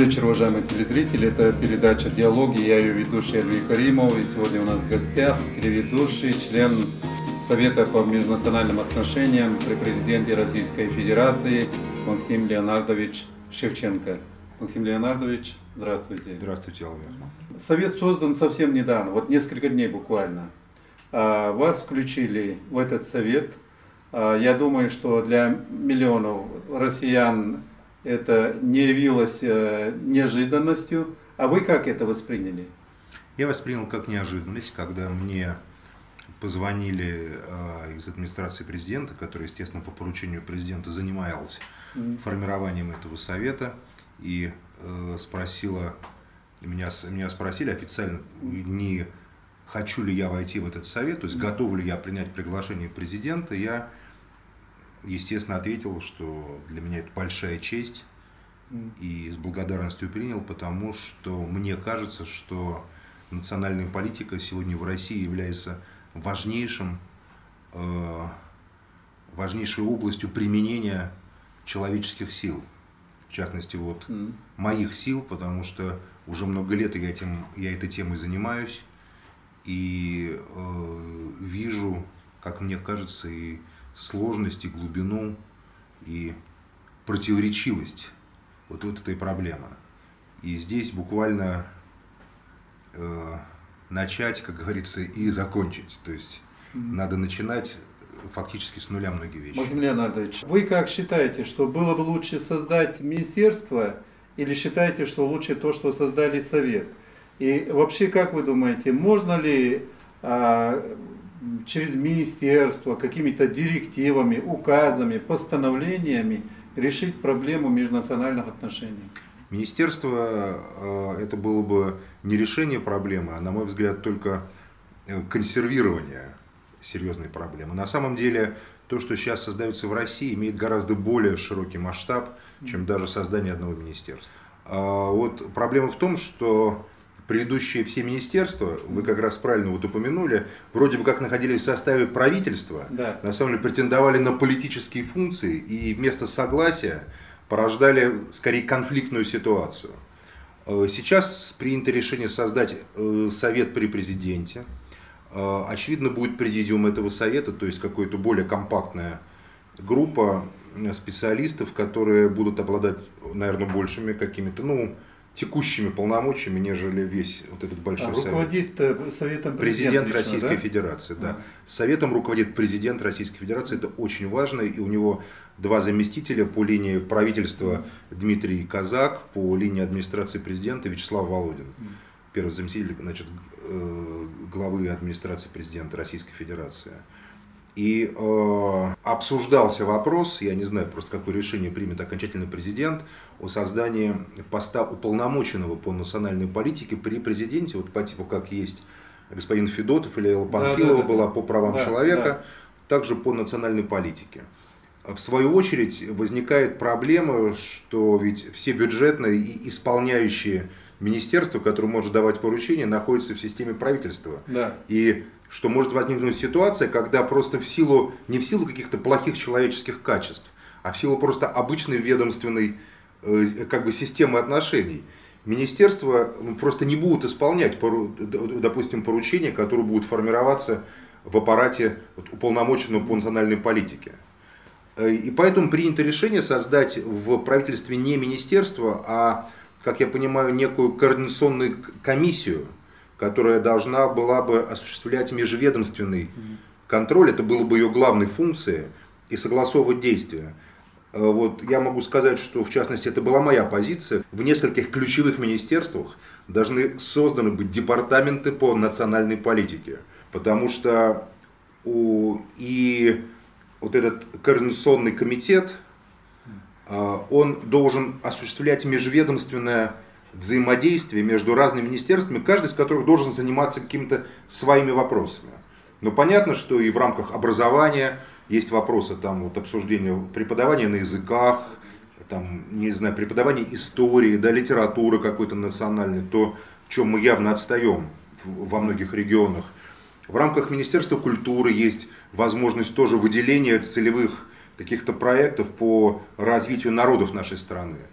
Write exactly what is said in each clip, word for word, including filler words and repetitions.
Добрый вечер, уважаемые телезрители. Это передача «Диалоги». Я ее ведущий Эльвий Каримов. И сегодня у нас в гостях телеведущий, член Совета по межнациональным отношениям при президенте Российской Федерации Максим Леонардович Шевченко. Максим Леонардович, здравствуйте. Здравствуйте, Эльвий. Совет создан совсем недавно, вот несколько дней буквально. Вас включили в этот совет. Я думаю, что для миллионов россиян это не явилось неожиданностью. А вы как это восприняли? Я воспринял как неожиданность, когда мне позвонили из администрации президента, который, естественно, по поручению президента занимался формированием этого совета, и спросила, меня, меня спросили официально, не хочу ли я войти в этот совет, то есть готов ли я принять приглашение президента. Я, естественно, ответил, что для меня это большая честь, и с благодарностью принял, потому что мне кажется, что национальная политика сегодня в России является важнейшим, э, важнейшей областью применения человеческих сил, в частности, вот mm. моих сил, потому что уже много лет я, этим, я этой темой занимаюсь, и э, вижу, как мне кажется, и сложность, и глубину, и противоречивость вот, вот этой проблемы. И здесь буквально э, начать, как говорится, и закончить. То есть mm-hmm. надо начинать фактически с нуля многие вещи. Максим Леонардович, вы как считаете, что было бы лучше создать министерство, или считаете, что лучше то, что создали совет? И вообще, как вы думаете, можно ли а, через министерство, какими-то директивами, указами, постановлениями решить проблему межнациональных отношений? Министерство – это было бы не решение проблемы, а, на мой взгляд, только консервирование серьезной проблемы. На самом деле, то, что сейчас создается в России, имеет гораздо более широкий масштаб, чем даже создание одного министерства. А вот проблема в том, что предыдущие все министерства, вы как раз правильно вот упомянули, вроде бы как находились в составе правительства, да. На самом деле претендовали на политические функции и вместо согласия порождали скорее конфликтную ситуацию. Сейчас принято решение создать совет при президенте. Очевидно, будет президиум этого совета, то есть какая-то более компактная группа специалистов, которые будут обладать, наверное, большими какими-то, ну, текущими полномочиями, нежели весь вот этот большой а, совет. Руководит советом президент, президент лично, Российской да? Федерации, да. А. Советом руководит президент Российской Федерации, это очень важно, и у него два заместителя по линии правительства Дмитрий Казак, по линии администрации президента Вячеслав Володин. Первый заместитель, значит, главы администрации президента Российской Федерации. И э, обсуждался вопрос, я не знаю просто какое решение примет окончательно президент, о создании поста уполномоченного по национальной политике при президенте, вот по типу как есть господин Федотов или Элла Панфилова, да, да, была по правам да, человека, да. Также по национальной политике. В свою очередь возникает проблема, что ведь все бюджетные и исполняющие министерства, которые может давать поручения, находятся в системе правительства. Да. И что может возникнуть ситуация, когда просто в силу, не в силу каких-то плохих человеческих качеств, а в силу просто обычной ведомственной как бы, системы отношений, министерства просто не будут исполнять, допустим, поручения, которые будут формироваться в аппарате уполномоченного по национальной политике. И поэтому принято решение создать в правительстве не министерство, а, как я понимаю, некую координационную комиссию, которая должна была бы осуществлять межведомственный контроль, это было бы ее главной функцией, и согласовывать действия. Вот я могу сказать, что в частности это была моя позиция. В нескольких ключевых министерствах должны созданы быть департаменты по национальной политике, потому что у, и вот этот координационный комитет, он должен осуществлять межведомственное взаимодействие между разными министерствами, каждый из которых должен заниматься какими-то своими вопросами. Но понятно, что и в рамках образования есть вопросы там, вот, обсуждения преподавания на языках, там, не знаю, преподавания истории, да, литературы какой-то национальной, то, в чем мы явно отстаем во многих регионах. В рамках Министерства культуры есть возможность тоже выделения целевых каких-то проектов по развитию народов нашей страны.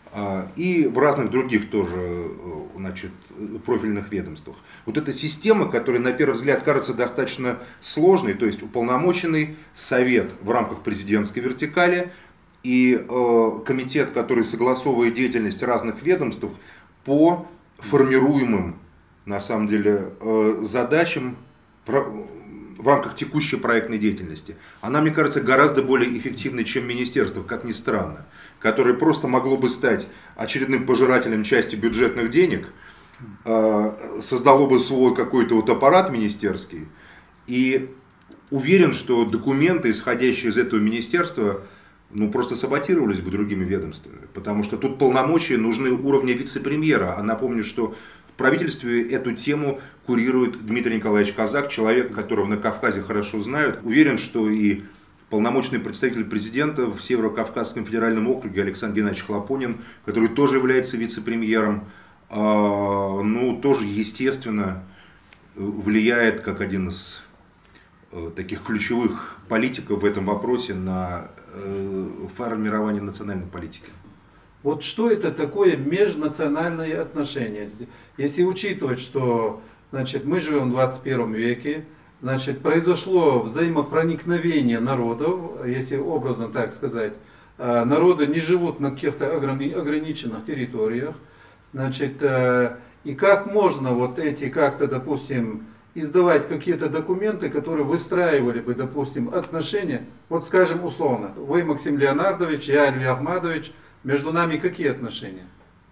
и в разных других тоже, значит, профильных ведомствах. Вот эта система, которая на первый взгляд кажется достаточно сложной, то есть уполномоченный совет в рамках президентской вертикали и э, комитет, который согласовывает деятельность разных ведомств по формируемым, на самом деле, э, задачам в, в рамках текущей проектной деятельности. Она, мне кажется, гораздо более эффективной, чем министерство, как ни странно, которое просто могло бы стать очередным пожирателем части бюджетных денег, э, создало бы свой какой-то вот аппарат министерский. И уверен, что документы, исходящие из этого министерства, ну, просто саботировались бы другими ведомствами, потому что тут полномочия нужны уровня вице-премьера. А напомню, что в правительстве эту тему курирует Дмитрий Николаевич Казак, человек, которого на Кавказе хорошо знают. Уверен, что и полномочный представитель президента в Северо-Кавказском федеральном округе Александр Геннадьевич Хлопонин, который тоже является вице-премьером, ну, тоже, естественно, влияет как один из таких ключевых политиков в этом вопросе на формирование национальной политики. Вот что это такое межнациональные отношения? Если учитывать, что, значит, мы живем в двадцать первом веке, значит, произошло взаимопроникновение народов, если образно так сказать, народы не живут на каких-то ограниченных территориях, значит, и как можно вот эти как-то, допустим, издавать какие-то документы, которые выстраивали бы, допустим, отношения, вот скажем условно, вы, Максим Леонардович, я, Илья Ахмадович, между нами какие отношения?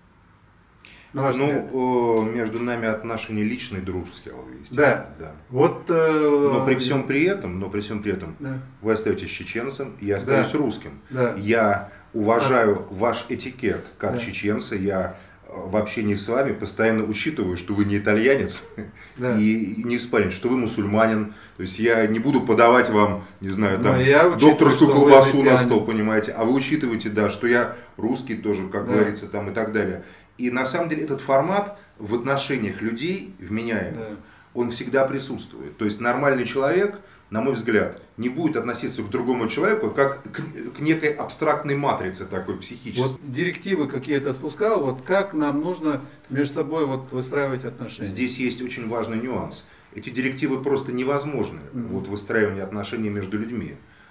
Ну, между нами отношения личные, дружеские, естественно. Да. Да. Вот, э, но при всем при этом, но при всем при этом, да. Вы остаетесь чеченцем, я остаюсь да. русским. Да. Я уважаю а. ваш этикет как да. чеченца, я в общении с вами постоянно учитываю, что вы не итальянец, да. и не испанец, что вы мусульманин. То есть я не буду подавать вам, не знаю, там, докторскую колбасу на стол, понимаете, а вы учитываете, да, что я русский тоже, как да. говорится, там и так далее. И на самом деле этот формат в отношениях людей, вменяемых, да. он всегда присутствует. То есть нормальный человек, на мой взгляд, не будет относиться к другому человеку как к, к некой абстрактной матрице такой психической. Вот директивы какие-то спускал, вот как нам нужно между собой вот выстраивать отношения? Здесь есть очень важный нюанс. Эти директивы просто невозможны, mm-hmm. вот выстраивание отношений между людьми.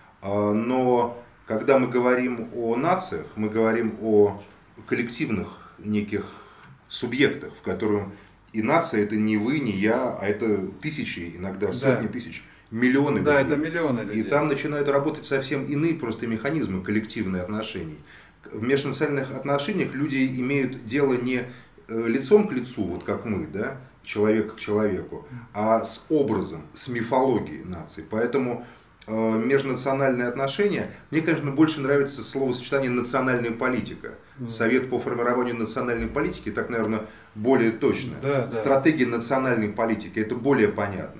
Но когда мы говорим о нациях, мы говорим о коллективных неких субъектах, в котором и нация это не вы, не я, а это тысячи, иногда сотни да. тысяч. Миллионы да, людей. Это миллионы людей. И там начинают работать совсем иные просто механизмы коллективных отношений. В межнациональных отношениях люди имеют дело не лицом к лицу, вот как мы, да, человек к человеку, а с образом, с мифологией нации. Поэтому э, межнациональные отношения, мне, конечно, больше нравится словосочетание «национальная политика». Совет по формированию национальной политики, так, наверное, более точно. Да, да. Стратегия национальной политики, это более понятно.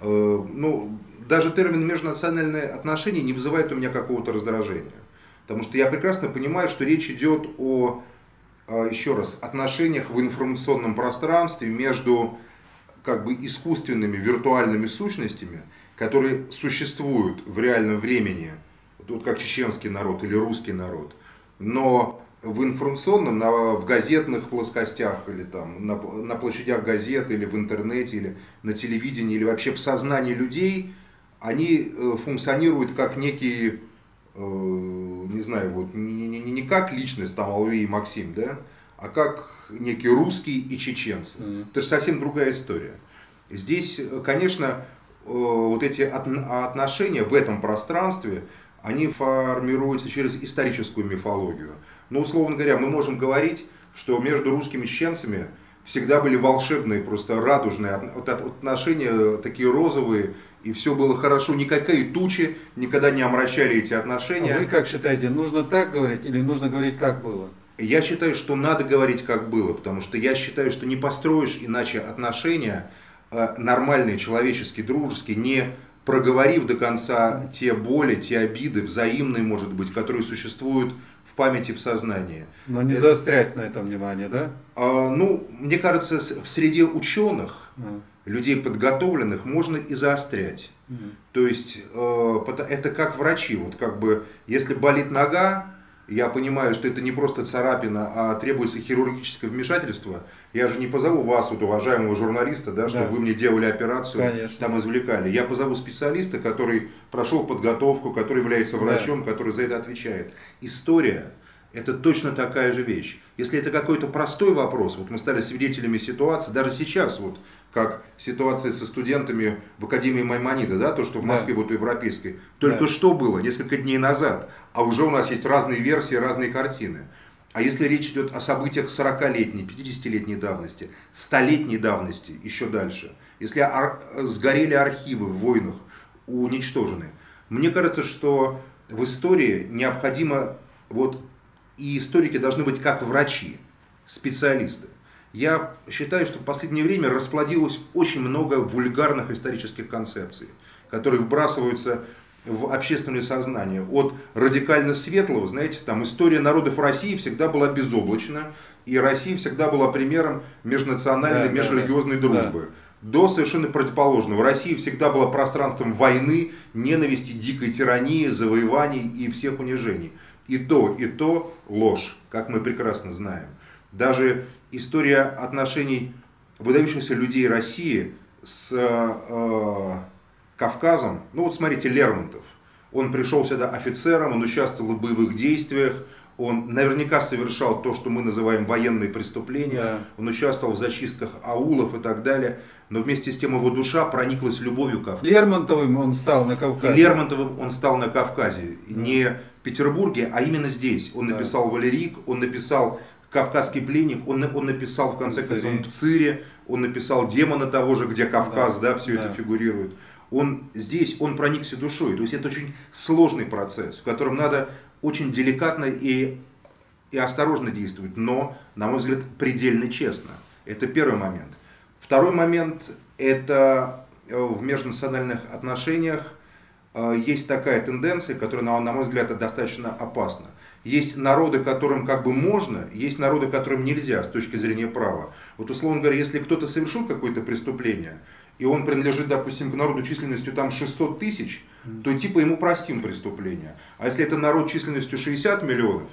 Ну, даже термин межнациональные отношения не вызывает у меня какого-то раздражения. Потому что я прекрасно понимаю, что речь идет о, еще раз, отношениях в информационном пространстве между как бы искусственными виртуальными сущностями, которые существуют в реальном времени, вот как чеченский народ или русский народ, но в информационном, на, в газетных плоскостях, или там, на, на площадях газет, или в интернете, или на телевидении, или вообще в сознании людей, они э, функционируют как некие, э, не знаю, вот, не, не, не как личность, там, Алви и Максим, да, а как некие русские и чеченцы. Mm-hmm. Это же совсем другая история. Здесь, конечно, э, вот эти от, отношения в этом пространстве, они формируются через историческую мифологию. Но, условно говоря, мы можем говорить, что между русскими и чеченцами всегда были волшебные, просто радужные отношения, такие розовые, и все было хорошо, никакие тучи никогда не омрачали эти отношения. А вы как считаете, нужно так говорить или нужно говорить, как было? Я считаю, что надо говорить, как было, потому что я считаю, что не построишь иначе отношения нормальные, человеческие, дружеские, не проговорив до конца те боли, те обиды, взаимные, может быть, которые существуют в памяти, в сознании. Но не это, заострять на этом внимание, да? А, ну, мне кажется, в среде ученых, а. людей подготовленных, можно и заострять. Mm. То есть, э, это как врачи, вот как бы, если болит нога, я понимаю, что это не просто царапина, а требуется хирургическое вмешательство, я же не позову вас, вот, уважаемого журналиста, да, чтобы да. вы мне делали операцию, Конечно. Там извлекали. Я позову специалиста, который прошел подготовку, который является врачом, да. который за это отвечает. История – это точно такая же вещь. Если это какой-то простой вопрос, вот мы стали свидетелями ситуации, даже сейчас, вот, как ситуация со студентами в Академии Маймонида, да, то, что в Москве, да. вот европейской, только да. что было, несколько дней назад, а уже у нас есть разные версии, разные картины. А если речь идет о событиях сорокалетней, пятидесятилетней давности, столетней давности, еще дальше, если ар- сгорели архивы в войнах, уничтожены, мне кажется, что в истории необходимо, вот, и историки должны быть как врачи, специалисты. Я считаю, что в последнее время расплодилось очень много вульгарных исторических концепций, которые вбрасываются в общественное сознание. От радикально светлого, знаете, там история народов России всегда была безоблачна, и Россия всегда была примером межнациональной, да, межрелигиозной да, дружбы. Да. До совершенно противоположного. Россия всегда была пространством войны, ненависти, дикой тирании, завоеваний и всех унижений. И то, и то ложь, как мы прекрасно знаем. Даже история отношений выдающихся людей России с э, Кавказом, ну вот смотрите, Лермонтов, он пришел сюда офицером, он участвовал в боевых действиях, он наверняка совершал то, что мы называем военные преступления, да. он участвовал в зачистках аулов и так далее, но вместе с тем его душа прониклась любовью к Кавказу. Лермонтовым он стал на Кавказе. Лермонтовым он стал на Кавказе, да. не в Петербурге, а именно здесь. Он да. написал «Валерик», он написал «Кавказский пленник», он, он написал в конце концов «Пцири», он написал «Демона» того же, где Кавказ, да, да все да. это фигурирует. Он здесь, он проникся душой. То есть это очень сложный процесс, в котором надо очень деликатно и, и осторожно действовать, но, на мой взгляд, предельно честно. Это первый момент. Второй момент – это в межнациональных отношениях есть такая тенденция, которая, на мой взгляд, достаточно опасна. Есть народы, которым как бы можно, есть народы, которым нельзя с точки зрения права. Вот, условно говоря, если кто-то совершил какое-то преступление, и он принадлежит, допустим, к народу численностью там шестьсот тысяч, то типа ему простим преступление. А если это народ численностью шестьдесят миллионов,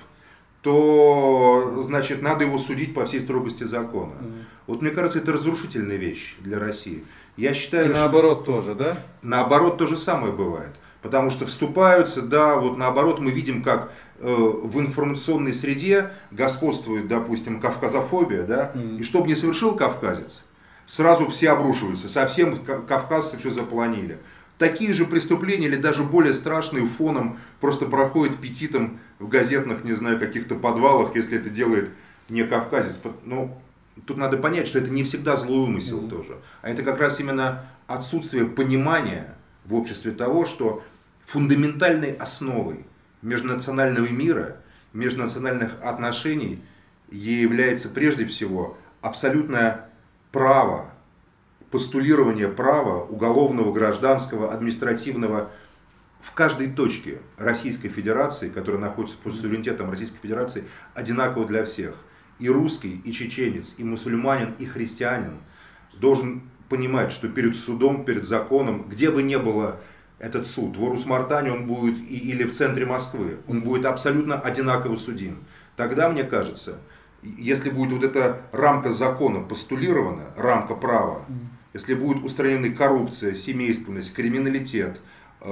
то, значит, надо его судить по всей строгости закона. Mm. Вот мне кажется, это разрушительная вещь для России. Я считаю, и что наоборот тоже, да? Наоборот то же самое бывает. Потому что вступаются, да, вот наоборот мы видим, как э, в информационной среде господствует, допустим, кавказофобия, да, mm. и что бы ни совершил кавказец, сразу все обрушиваются, совсем кавказцы все заполонили. Такие же преступления или даже более страшные фоном просто проходят петитом в газетных, не знаю, каких-то подвалах, если это делает не кавказец. Но тут надо понять, что это не всегда злой умысел mm-hmm. тоже, а это как раз именно отсутствие понимания в обществе того, что фундаментальной основой межнационального мира, межнациональных отношений является прежде всего абсолютное право, постулирование права уголовного, гражданского, административного в каждой точке Российской Федерации, которая находится под суверенитетом Российской Федерации, одинаково для всех. И русский, и чеченец, и мусульманин, и христианин должен понимать, что перед судом, перед законом, где бы ни было этот суд, в Орус-Мартане он будет и, или в центре Москвы, он будет абсолютно одинаково судим. Тогда, мне кажется, если будет вот эта рамка закона постулирована, рамка права, если будет устранены коррупция, семейственность, криминалитет э,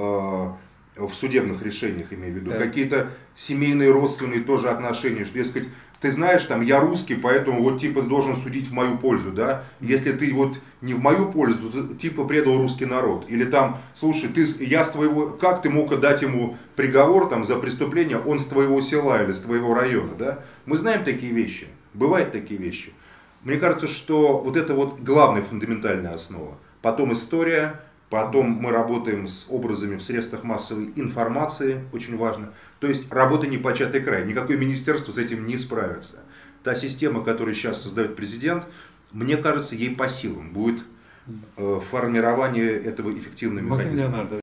в судебных решениях, имею в виду, да. какие-то семейные, родственные тоже отношения, что, дескать, ты знаешь, там, я русский, поэтому вот типа должен судить в мою пользу, да, если ты вот не в мою пользу, то ты типа предал русский народ, или там, слушай, ты, я с твоего, как ты мог отдать ему приговор там за преступление, он с твоего села или с твоего района, да, мы знаем такие вещи, бывают такие вещи. Мне кажется, что вот это вот главная фундаментальная основа. Потом история, потом мы работаем с образами в средствах массовой информации, очень важно. То есть работа непочатый край, никакое министерство с этим не справится. Та система, которую сейчас создает президент, мне кажется, ей по силам будет формирование этого эффективного механизма.